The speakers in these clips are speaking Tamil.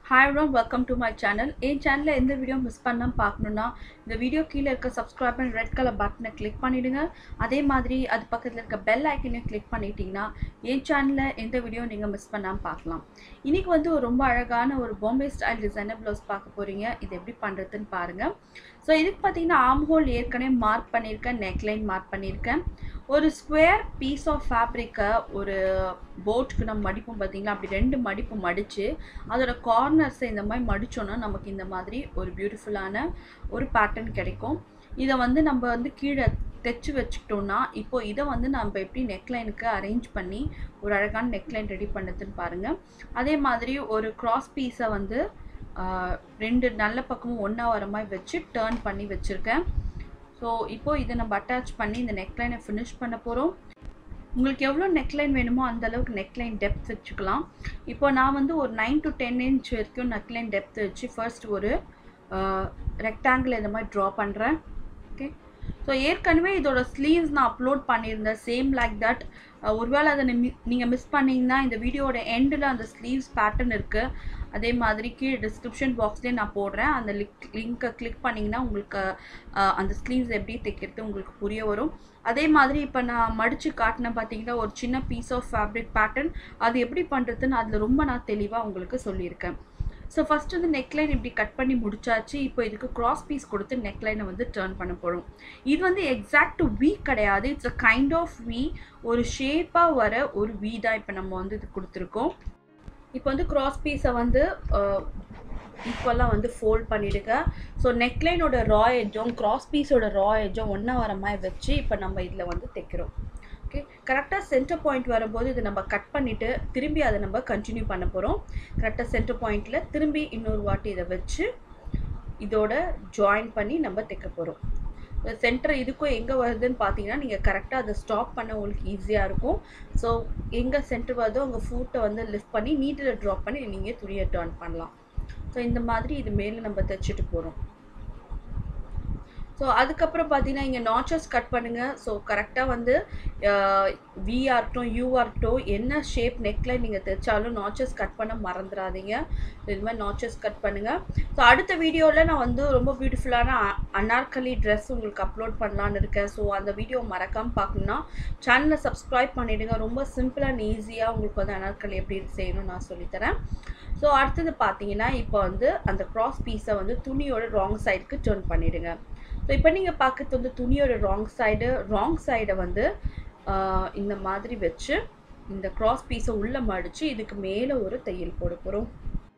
Hi everyone, welcome to my channel. In channel எந்த வீடியோ மிஸ் பண்ணாம பார்க்கணும்னா இந்த வீடியோ கீழ இருக்க subscribe and red color button click பண்ணிடுங்க. அதே மாதிரி அது பக்கத்துல இருக்க bell icon கிளிக் பண்ணிட்டீங்கன்னா என் சேனல்ல எந்த வீடியோ நீங்க மிஸ் பண்ணாம பார்க்கலாம். இன்னைக்கு வந்து ஒரு ரொம்ப அழகான ஒரு பாம்பே ஸ்டைல் டிசைனர் ப்ளவுஸ் பார்க்க போறீங்க. இது எப்படி பண்றதுன்னு பாருங்க. சோ இதுக்கு பாத்தீங்கன்னா ஆர்ம் ஹோல் ஏற்கனவே மார்க் பண்ணிருக்கேன், neck line மார்க் பண்ணிருக்கேன். ஒரு ஸ்கொயர் பீஸ் ஆஃப் ஃபேப்ரிக்க ஒரு போட்க்கு நம்ம மடிப்போம் பாத்தீங்களா, அப்படி ரெண்டு மடிப்பு மடிச்சு அதோட கார்னர்ஸ் இந்த மாதிரி மடிச்சோம்னா நமக்கு இந்த மாதிரி ஒரு பியூட்டிஃபுல்லான ஒரு பேட்டர்ன் கிடைக்கும். இதை வந்து நம்ம வந்து கீழே தைச்சு வச்சுக்கிட்டோம்னா இப்போ இதை வந்து நம்ம எப்படி நெக்லைனுக்கு அரேஞ்ச் பண்ணி ஒரு அழகான நெக்லைன் ரெடி பண்ணதுன்னு பாருங்க. அதே மாதிரி ஒரு கிராஸ் பீஸை வந்து ரெண்டு நல்ல பக்கமும் ஒன்றா வர மாதிரி வச்சு டர்ன் பண்ணி வச்சுருக்கேன். ஸோ இப்போ இதை நம்ம அட்டாச் பண்ணி இந்த நெக்லைனை ஃபினிஷ் பண்ண போகிறோம். உங்களுக்கு எவ்வளோ நெக்லைன் வேணுமோ அந்த அளவுக்கு நெக்லைன் டெப்த் வச்சுக்கலாம். இப்போ நான் வந்து ஒரு 9 to 10 inch வரைக்கும் நெக்லைன் டெப்த் வச்சு ஃபர்ஸ்ட் ஒரு ரெக்டாங்கிள் இந்த மாதிரி ட்ரா பண்ணுறேன். ஓகே, ஸோ ஏற்கனவே இதோட ஸ்லீவ்ஸ் நான் அப்லோட் பண்ணியிருந்தேன் சேம் லைக் தட். ஒருவேளை அதை நீங்கள் மிஸ் பண்ணிங்கன்னா இந்த வீடியோட எண்டில் அந்த ஸ்லீவ்ஸ் பேட்டர்ன் இருக்குது. அதே மாதிரி கீழே டிஸ்கிரிப்ஷன் பாக்ஸ்லேயே நான் போடுறேன். அந்த லிங்க்கை கிளிக் பண்ணிங்கன்னா உங்களுக்கு அந்த ஸ்லீவ்ஸ் எப்படி தைக்கிறது உங்களுக்கு புரிய வரும். அதே மாதிரி இப்போ நான் மடித்து காட்டினேன் பார்த்தீங்கன்னா ஒரு சின்ன பீஸ் ஆஃப் ஃபேப்ரிக் பேட்டர்ன், அது எப்படி பண்ணுறதுன்னு அதில் ரொம்ப நான் தெளிவாக உங்களுக்கு சொல்லியிருக்கேன். ஸோ ஃபஸ்ட் வந்து நெக்லைன் இப்படி கட் பண்ணி முடிச்சாச்சு. இப்போ இதுக்கு கிராஸ் பீஸ் கொடுத்து நெக்லைனை வந்து டர்ன் பண்ண போகிறோம். இது வந்து எக்ஸாக்ட் வி கிடையாது, it's a kind of V, ஒரு ஷேப்பாக வர ஒரு வி தான் இப்போ நம்ம வந்து இது கொடுத்துருக்கோம். இப்போ வந்து கிராஸ் பீஸை வந்து ஈக்குவலாக வந்து ஃபோல்ட் பண்ணிவிடுங்க. ஸோ நெக்லைனோட ரா எட்ஜும் கிராஸ் பீஸோட ரா எட்ஜும் ஒன்றா வர மாதிரி வச்சு இப்போ நம்ம இதில் வந்து தைக்கிறோம். ஓகே, கரெக்டாக சென்டர் பாயிண்ட் வரும்போது இதை நம்ம கட் பண்ணிவிட்டு திரும்பி அதை நம்ம கண்டினியூ பண்ண போகிறோம். கரெக்டாக சென்டர் பாயிண்டில் திரும்பி இன்னொரு வாட்டி இதை வச்சு இதோட ஜாயின் பண்ணி நம்ம தைக்க போகிறோம். சென்டர் இதுக்கும் எங்கே வருதுன்னு பார்த்தீங்கன்னா நீங்கள் கரெக்டாக அதை ஸ்டாப் பண்ண உங்களுக்கு ஈஸியாக இருக்கும். ஸோ எங்கே சென்டர் வருதோ அங்கே ஃபூட்டை வந்து லிஃப்ட் பண்ணி நீட்டில் ட்ராப் பண்ணி நீங்கள் துணியை டர்ன் பண்ணலாம். ஸோ இந்த மாதிரி இது மேலே நம்ம தைச்சிட்டு போகிறோம். ஸோ அதுக்கப்புறம் பார்த்தீங்கன்னா இங்கே நாச்சஸ் கட் பண்ணுங்கள். ஸோ கரெக்டாக வந்து வி ஆகட்டும் யூ ஆகட்டும் என்ன ஷேப் நெக்லைன் நீங்கள் தைச்சாலும் நாச்சஸ் கட் பண்ண மறந்துடாதீங்க. இது மாதிரி நாச்சஸ் கட் பண்ணுங்கள். ஸோ அடுத்த வீடியோவில் நான் வந்து ரொம்ப பியூட்டிஃபுல்லான அனார்கலி ட்ரெஸ் உங்களுக்கு அப்லோட் பண்ணலான்னு இருக்கேன். ஸோ அந்த வீடியோ மறக்காமல் பார்க்கணுன்னா சேனலை சப்ஸ்கிரைப் பண்ணிவிடுங்க. ரொம்ப சிம்பிள் அண்ட் ஈஸியாக உங்களுக்கு வந்து அனார்கலி எப்படி செய்யணும்னு நான் சொல்லித்தரேன். ஸோ அடுத்தது பார்த்தீங்கன்னா இப்போ வந்து அந்த கிராஸ் பீஸை வந்து துணியோட ராங் சைடுக்கு டர்ன் பண்ணிவிடுங்க. ஸோ இப்போ நீங்கள் பார்க்குறது வந்து துணியோட ராங் சைடை வந்து இந்த மாதிரி வச்சு இந்த கிராஸ் பீஸை உள்ளே மடித்து இதுக்கு மேலே ஒரு தையல் போட போகிறோம்.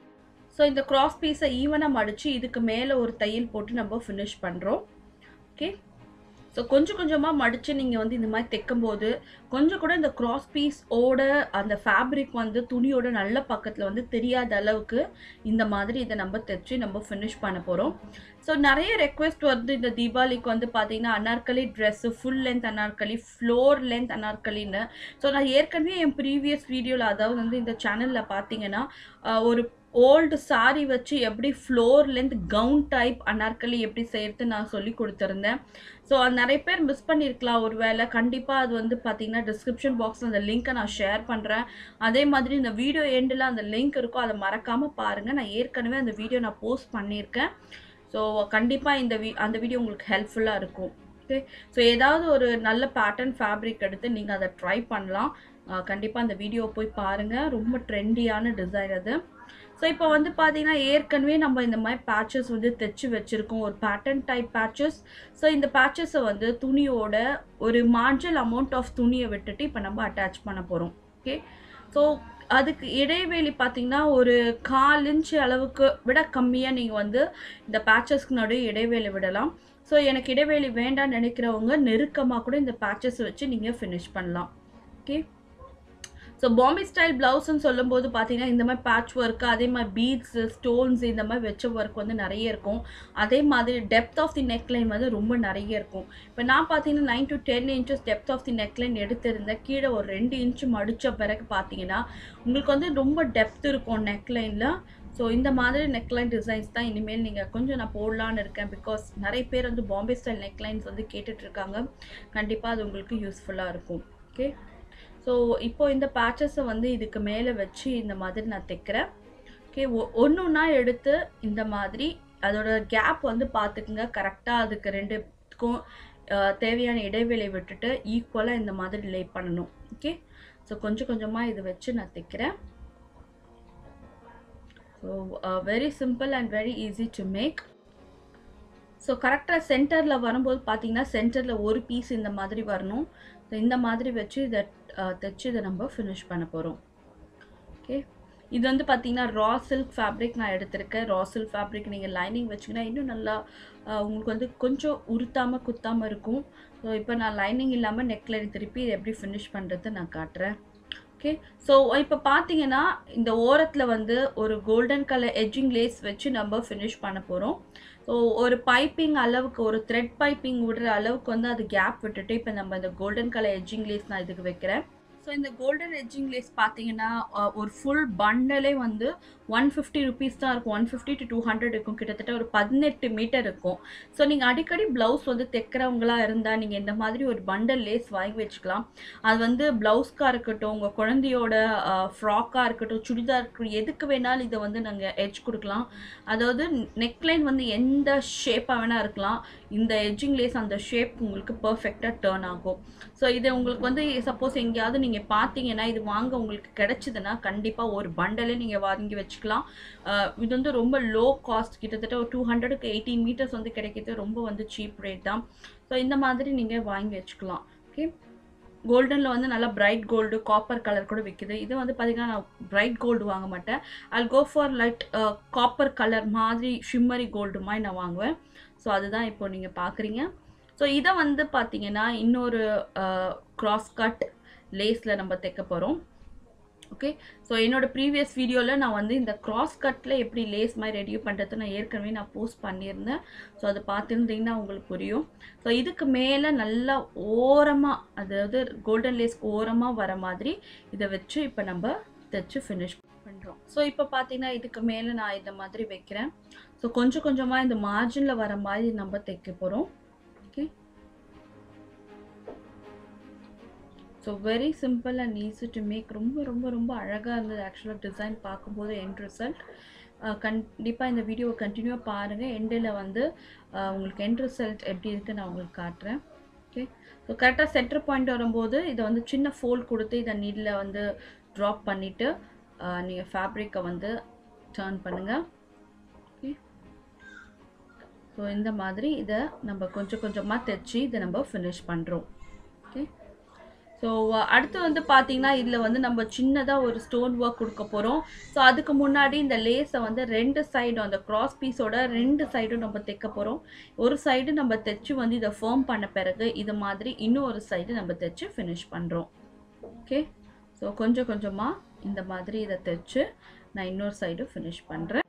ஸோ இந்த கிராஸ் பீஸை ஈவனாக மடித்து இதுக்கு மேலே ஒரு தையல் போட்டு நம்ம ஃபினிஷ் பண்ணுறோம். ஓகே, ஸோ கொஞ்சம் கொஞ்சமாக மடித்து நீங்கள் வந்து இந்த மாதிரி தைக்கும்போது கொஞ்சம் கூட இந்த கிராஸ் பீஸோட அந்த ஃபேப்ரிக் வந்து துணியோட நல்ல பக்கத்தில் வந்து தெரியாத அளவுக்கு இந்த மாதிரி இதை நம்ம தைச்சி நம்ம ஃபினிஷ் பண்ண போகிறோம். ஸோ நிறைய ரெக்வெஸ்ட் வந்து இந்த தீபாவளிக்கு வந்து பார்த்தீங்கன்னா anarkali dress, full length anarkali, floor length அனார்கலின்னு. ஸோ நான் ஏற்கனவே என் ப்ரீவியஸ் வீடியோவில் அதாவது வந்து இந்த சேனலில் பார்த்தீங்கன்னா ஒரு ஓல்டு சாரி வச்சு எப்படி floor length gown type anarkali எப்படி செய்யறது நான் சொல்லி கொடுத்துருந்தேன். ஸோ அது நிறைய பேர் மிஸ் பண்ணியிருக்கலாம் ஒரு வேளை. கண்டிப்பாக அது வந்து பார்த்தீங்கன்னா டிஸ்கிரிப்ஷன் பாக்ஸில் அந்த லிங்க்கை நான் ஷேர் பண்ணுறேன். அதே மாதிரி இந்த வீடியோ எண்டில் அந்த லிங்க் இருக்கும், அதை மறக்காமல் பாருங்கள். நான் ஏற்கனவே அந்த வீடியோ நான் போஸ்ட் பண்ணியிருக்கேன். ஸோ கண்டிப்பாக அந்த வீடியோ உங்களுக்கு ஹெல்ப்ஃபுல்லாக இருக்கும். ஓகே, ஸோ ஏதாவது ஒரு நல்ல பேட்டர்ன் ஃபேப்ரிக் எடுத்து நீங்கள் அதை ட்ரை பண்ணலாம். கண்டிப்பாக அந்த வீடியோ போய் பாருங்கள், ரொம்ப ட்ரெண்டியான டிசைன் அது. ஸோ இப்போ வந்து பார்த்தீங்கன்னா ஏற்கனவே நம்ம இந்த மாதிரி பேட்சஸ் வந்து தைச்சி வச்சுருக்கோம், ஒரு பேட்டர்ன் டைப் பேட்சஸ். ஸோ இந்த பேட்சஸை வந்து துணியோட ஒரு மார்ஜினல் அமௌண்ட் ஆஃப் துணியை விட்டுட்டு இப்போ நம்ம அட்டாச் பண்ண போகிறோம். ஓகே, ஸோ அதுக்கு இடைவெளி பார்த்தீங்கன்னா ஒரு 1/4 inch அளவுக்கு விட கம்மியாக நீங்கள் வந்து இந்த பேட்சஸ்க்கு நடுவே இடைவெளி விடலாம். ஸோ எனக்கு இடைவெளி வேண்டாம்னு நினைக்கிறவங்க நெருக்கமாக கூட இந்த பேட்சஸ் வச்சு நீங்கள் ஃபினிஷ் பண்ணலாம். ஓகே, ஸோ பாம்பே ஸ்டைல் ப்ளவுஸ்ன்னு சொல்லும்போது பார்த்தீங்கன்னா இந்த மாதிரி பேட்ச் ஒர்க்கு, அதே மாதிரி பீட்ஸு, ஸ்டோன்ஸ் இந்த மாதிரி வச்ச ஒர்க் வந்து நிறைய இருக்கும். அதே மாதிரி டெப்த் ஆஃப் தி நெக்லைன் வந்து ரொம்ப நிறைய இருக்கும். இப்போ நான் பார்த்தீங்கன்னா 9 to 10 inches depth of the neckline எடுத்திருந்தேன். கீழே ஒரு 2 inch மடித்த பிறகு பார்த்தீங்கன்னா உங்களுக்கு வந்து ரொம்ப டெப்த் இருக்கும் நெக்லைனில். ஸோ இந்த மாதிரி நெக்லைன் டிசைன்ஸ் தான் இனிமேல் நீங்கள் கொஞ்சம் நான் போடலான்னு இருக்கேன். பிகாஸ் நிறைய பேர் வந்து பாம்பே ஸ்டைல் நெக்லைன்ஸ் வந்து கேட்டுட்ருக்காங்க. கண்டிப்பாக அது உங்களுக்கு யூஸ்ஃபுல்லாக இருக்கும். ஓகே, ஸோ இப்போ இந்த பேட்சஸை வந்து இதுக்கு மேலே வச்சு இந்த மாதிரி நான் தைக்கிறேன். ஓகே, ஒன்னொன்னா எடுத்து இந்த மாதிரி அதோட கேப் வந்து பார்த்துக்குங்க. கரெக்டாக அதுக்கு ரெண்டுக்கும் தேவையான இடைவெளி விட்டுட்டு ஈக்குவலாக இந்த மாதிரி லே பண்ணணும். ஓகே, ஸோ கொஞ்சம் கொஞ்சமாக இது வச்சு நான் தைக்கிறேன். So very simple and very easy to make. So கரெக்டாக சென்டரில் வரும்போது பார்த்தீங்கன்னா சென்டரில் ஒரு பீஸ் இந்த மாதிரி வரணும். ஸோ இந்த மாதிரி வச்சு இதை தைச்சு இதை நம்ம ஃபினிஷ் பண்ண போகிறோம். ஓகே, இது வந்து பார்த்தீங்கன்னா ரா சில்க் ஃபேப்ரிக் நான் எடுத்திருக்கேன். ரா சில்க் ஃபேப்ரிக் நீங்கள் லைனிங் வச்சிங்கன்னா இன்னும் நல்லா உங்களுக்கு வந்து கொஞ்சம் உருத்தாமல் குத்தாமல் இருக்கும். ஸோ இப்போ நான் லைனிங் இல்லாமல் நெக்லைன் திருப்பி இதை எப்படி ஃபினிஷ் பண்ணுறது நான் காட்டுறேன். ஓகே, ஸோ இப்போ பார்த்தீங்கன்னா இந்த ஓரத்தில் வந்து ஒரு கோல்டன் கலர் எட்ஜிங் லேஸ் வச்சு நம்ம ஃபினிஷ் பண்ண போகிறோம். ஸோ ஒரு பைப்பிங் அளவுக்கு, ஒரு த்ரெட் பைப்பிங் விடுற அளவுக்கு வந்து அது கேப் விட்டுட்டு இப்போ நம்ம இந்த கோல்டன் கலர் எட்ஜிங் லேஸ் நான் இதுக்கு வைக்கிறேன். ஸோ இந்த கோல்டன் எட்ஜிங் லேஸ் பார்த்தீங்கன்னா ஒரு ஃபுல் பண்டலே வந்து 150 ருபீஸ் தான் இருக்கும். 150 to 200 இருக்கும். கிட்டத்தட்ட ஒரு 18 மீட்டர் இருக்கும். ஸோ நீங்கள் அடிக்கடி ப்ளவுஸ் வந்து தைக்கிறவங்களா இருந்தால் நீங்கள் இந்த மாதிரி ஒரு பண்டல் லேஸ் வாங்கி வச்சுக்கலாம். அது வந்து ப்ளவுஸ்க்காக இருக்கட்டும், உங்கள் குழந்தையோட ஃப்ராக்காக இருக்கட்டும், சுடிதார் இருக்கட்டும், எதுக்கு வேணாலும் இதை வந்து நாங்கள் எட்ஜ் கொடுக்கலாம். அதாவது நெக்லைன் வந்து எந்த ஷேப்பாக வேணால் இருக்கலாம். இந்த எட்ஜிங் லேஸ் அந்த ஷேப் உங்களுக்கு பர்ஃபெக்டாக டர்ன் ஆகும். ஸோ இதை உங்களுக்கு வந்து சப்போஸ் எங்கேயாவது நீங்கள் பார்த்தீங்கன்னா இது வாங்க உங்களுக்கு கிடைச்சதுன்னா கண்டிப்பாக ஒரு பண்டலே நீங்கள் வாங்கி வச்சுக்கலாம். இது வந்து ரொம்ப லோ காஸ்ட், கிட்டத்தட்ட ஒரு 200க்கு 18 மீட்டர்ஸ் வந்து கிடைக்கிறது ரொம்ப வந்து சீப் ரேட் தான். ஸோ இந்த மாதிரி நீங்கள் வாங்கி வச்சுக்கலாம். ஓகே, கோல்டனில் வந்து நல்லா பிரைட் கோல்டு, காப்பர் கலர் கூட விற்கிது. இது வந்து பார்த்தீங்கன்னா நான் பிரைட் கோல்டு வாங்க மாட்டேன். I'll go for light copper colour மாதிரி ஷிம்மரி கோல்டு மாதிரி நான் வாங்குவேன். ஸோ அதுதான் இப்போ நீங்கள் பார்க்குறீங்க. ஸோ இதை வந்து பார்த்தீங்கன்னா இன்னொரு கிராஸ் கட் லேஸில் நம்ம தைக்க போகிறோம். ஓகே, ஸோ என்னோடய ப்ரீவியஸ் வீடியோவில் நான் வந்து இந்த கிராஸ் கட்டில் எப்படி லேஸ் மாதிரி ரெடி பண்ணுறது நான் ஏற்கனவே நான் போஸ்ட் பண்ணியிருந்தேன். ஸோ அதை பார்த்துருந்தீங்கன்னா உங்களுக்கு புரியும். ஸோ இதுக்கு மேலே நல்லா ஓரமாக, அதாவது கோல்டன் லேஸ்க்கு ஓரமாக வர மாதிரி இதை வச்சு இப்போ நம்ம தைச்சு ஃபினிஷ் பண்ணுறோம். ஸோ இப்போ பார்த்தீங்கன்னா இதுக்கு மேலே நான் இந்த மாதிரி வைக்கிறேன். ஸோ கொஞ்சம் கொஞ்சமாக இந்த மார்ஜினில் வர மாதிரி நம்ம தைக்க போகிறோம். Okay, so very simple and easy to make. ரொம்ப ரொம்ப ரொம்ப அழகாக இருந்தது ஆக்சுவலாக டிசைன் பார்க்கும்போது. எண்ட் ரிசல்ட் கண்டிப்பாக இந்த வீடியோவை கண்டினியூவாக பாருங்கள். எண்டில் வந்து உங்களுக்கு எண்ட் ரிசல்ட் எப்படி இருக்குது நான் உங்களுக்கு காட்டுறேன். ஓகே, ஸோ கரெக்டாக சென்டர் பாயிண்ட் வரும்போது இதை வந்து சின்ன ஃபோல்ட் கொடுத்து இதை நீடில் வந்து ட்ராப் பண்ணிவிட்டு நீங்கள் ஃபேப்ரிக்கை வந்து டர்ன் பண்ணுங்கள். ஓகே, ஸோ இந்த மாதிரி இதை நம்ம கொஞ்சம் கொஞ்சமாக தைச்சி இதை நம்ம ஃபினிஷ் பண்ணுறோம். ஓகே, ஸோ அடுத்து வந்து பார்த்தீங்கன்னா இதில் வந்து நம்ம சின்னதாக ஒரு ஸ்டோன் ஒர்க் கொடுக்க போகிறோம். ஸோ அதுக்கு முன்னாடி இந்த லேஸை வந்து ரெண்டு சைடும், அந்த கிராஸ் பீஸோட ரெண்டு சைடும் நம்ம தைக்க போகிறோம். ஒரு சைடு நம்ம தைச்சு வந்து இதை ஃபேர்ம் பண்ண பிறகு இது மாதிரி இன்னொரு சைடு நம்ம தைச்சு ஃபினிஷ் பண்ணுறோம். ஓகே, ஸோ கொஞ்சம் கொஞ்சமாக இந்த மாதிரி இதை தைச்சு நான் இன்னொரு சைடு ஃபினிஷ் பண்ணுறேன்.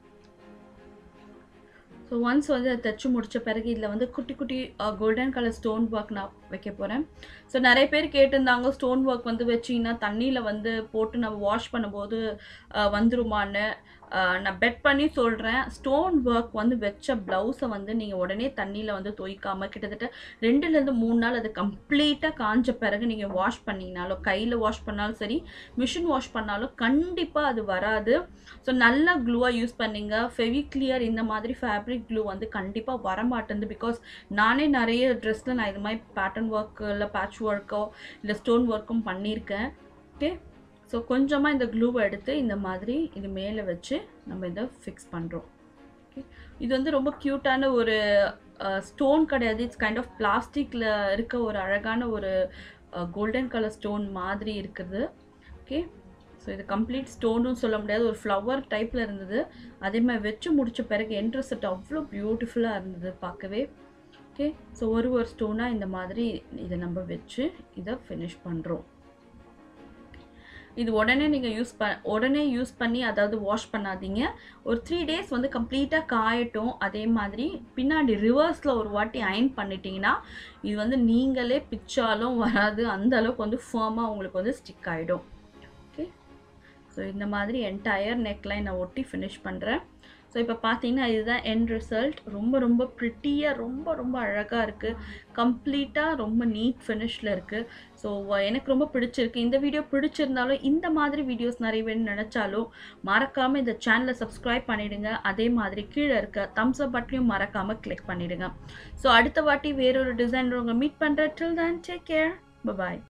ஸோ ஒன்ஸ் வந்து அதை தைச்சு முடித்த பிறகு இதில் வந்து குட்டி குட்டி கோல்டன் கலர் ஸ்டோன் ஒர்க் நான் வைக்க போகிறேன். ஸோ நிறைய பேர் கேட்டிருந்தாங்க ஸ்டோன் ஒர்க் வந்து வச்சிங்கன்னா தண்ணியில் வந்து போட்டு நம்ம வாஷ் பண்ணும்போது வந்துருமான்னு. நான் பெட் பண்ணி சொல்கிறேன், ஸ்டோன் ஒர்க் வந்து வச்ச ப்ளவுஸை வந்து நீங்கள் உடனே தண்ணியில் வந்து தொய்க்காமல் கிட்டத்தட்ட 2லேருந்து 3 நாள் அது கம்ப்ளீட்டாக காஞ்ச பிறகு நீங்கள் வாஷ் பண்ணிங்கனாலும், கையில் வாஷ் பண்ணாலும் சரி, மிஷின் வாஷ் பண்ணாலும் கண்டிப்பாக அது வராது. ஸோ நல்லா க்ளூவாக யூஸ் பண்ணிங்க. ஃபெவிக்ளியர் இந்த மாதிரி ஃபேப்ரிக் க்ளூ வந்து கண்டிப்பாக வரமாட்டேங்குது. பிகாஸ் நானே நிறைய ட்ரெஸ்ஸில் நான் இது மாதிரி பேட்டர்ன் ஒர்க்கு இல்லை பேட்ச் ஒர்க்கோ இல்லை ஸ்டோன் ஒர்க்கும் பண்ணியிருக்கேன். ஓகே, ஸோ கொஞ்சமாக இந்த க்ளூவை எடுத்து இந்த மாதிரி இது மேலே வச்சு நம்ம இதை ஃபிக்ஸ் பண்ணுறோம். ஓகே, இது வந்து ரொம்ப க்யூட்டான ஒரு ஸ்டோன் கிடையாது. இட்ஸ் கைண்ட் ஆஃப் பிளாஸ்டிக்கில் இருக்க ஒரு அழகான ஒரு கோல்டன் கலர் ஸ்டோன் மாதிரி இருக்குது. ஓகே, ஸோ இது கம்ப்ளீட் ஸ்டோனும் சொல்ல முடியாது, ஒரு ஃப்ளவர் டைப்பில் இருந்தது. அதே மாதிரி வச்சு முடித்த பிறகு எண்ட் ரிசல்ட் அவ்வளோ பியூட்டிஃபுல்லாக இருந்தது பார்க்கவே. ஓகே, ஸோ ஒரு ஸ்டோனாக இந்த மாதிரி இதை நம்ம வச்சு இதை ஃபினிஷ் பண்ணுறோம். இது உடனே நீங்கள் யூஸ் பண்ணி அதாவது வாஷ் பண்ணாதீங்க. ஒரு 3 டேஸ் வந்து கம்ப்ளீட்டாக காயட்டும். அதே மாதிரி பின்னாடி ரிவர்ஸில் ஒரு வாட்டி அயன் பண்ணிட்டீங்கன்னா இது வந்து நீங்களே பிச்சாலும் வராது, அந்த அளவுக்கு வந்து ஃபேர்மாக உங்களுக்கு வந்து ஸ்டிக் ஆகிடும். ஓகே, ஸோ ஸோ இந்த மாதிரி என்டையர் நெக்லைன் நான் ஒட்டி ஃபினிஷ் பண்ணுறேன். ஸோ இப்போ பார்த்தீங்கன்னா இதுதான் எண்ட் ரிசல்ட். ரொம்ப ப்ரிட்டியாக ரொம்ப அழகாக இருக்குது. கம்ப்ளீட்டாக ரொம்ப நீட் ஃபினிஷில் இருக்குது. ஸோ எனக்கு ரொம்ப பிடிச்சிருக்கு. இந்த வீடியோ பிடிச்சிருந்தாலும் இந்த மாதிரி வீடியோஸ் நிறைய வேணும்னு நினச்சாலும் மறக்காமல் இந்த சேனலை சப்ஸ்கிரைப் பண்ணிவிடுங்க. அதே மாதிரி கீழே இருக்க தம்ஸ் அப் பட்டனையும் மறக்காமல் கிளிக் பண்ணிவிடுங்க. ஸோ அடுத்த வாட்டி வேறொரு டிசைனர் உங்களை மீட் பண்ணுறேன். Till then take care. By.